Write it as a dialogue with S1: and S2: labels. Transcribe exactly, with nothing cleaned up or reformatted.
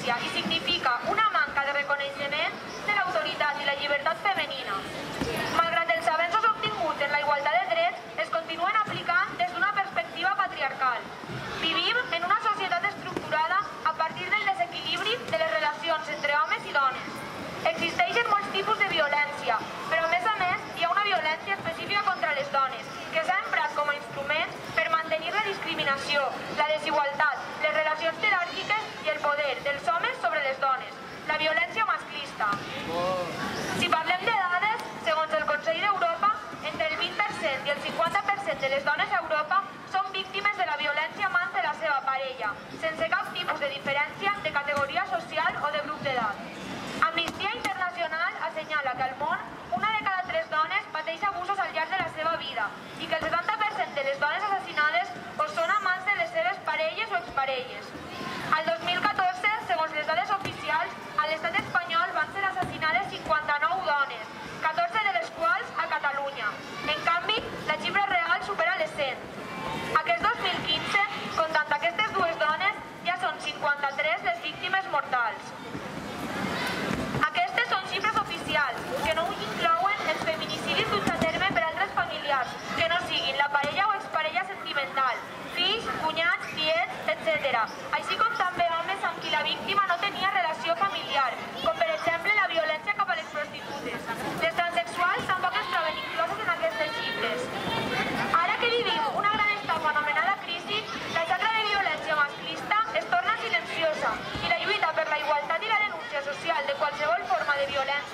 S1: justícia i significa una manca de reconeixement de l'autoritat i la llibertat femenina. Malgrat els avenços obtinguts en la igualtat de drets, es continuen aplicant des d'una perspectiva patriarcal. Vivim en una societat estructurada a partir del desequilibri de les relacions entre homes i dones. Existeixen molts tipus de violència, però a més a més hi ha una violència específica contra les dones, que s'ha emprat com a instrument per mantenir la discriminació, la desigualtat, les relacions jeràrquiques i el poder dels homes sobre les dones, la violència masclista. Si parlem de dades, segons el Consell d'Europa, entre el vint per cent i el cinquanta per cent de les dones a Europa són víctimes de la violència a mans de la seva parella, sense cap tipus de diferència de categoria social o de grup d'edat. Amnistia Internacional assenyala que al món una de cada tres dones pateix abusos al llarg de la seva vida i que el setanta per cent de les dones assassinades o són amants de les seves parelles o exparelles. Al dos mil catorze, segons les dades oficials, a l'estat espanyol van ser assassinades cinquanta-nou dones, catorze de les quals a Catalunya. En canvi, la xifra real supera les cent. Aquest dos mil quinze, comptant aquestes dues dones, ja són cinquanta-tres les víctimes mortals. Aquestes són xifres oficials, que no inclouen els feminicidis duts a terme per altres familiars, que no siguin la parella o exparella sentimental, fills, cunyats, tiets, etcètera, així com també homes amb qui la víctima no tenia relació familiar, com per exemple la violència cap a les prostitutes. Les transsexuals tampoc es troben incloses en aquestes xifres. Ara que vivim una gran etapa anomenada crisi, la xacra de violència masclista es torna silenciosa i la lluita per la igualtat i la denúncia social de qualsevol forma de violència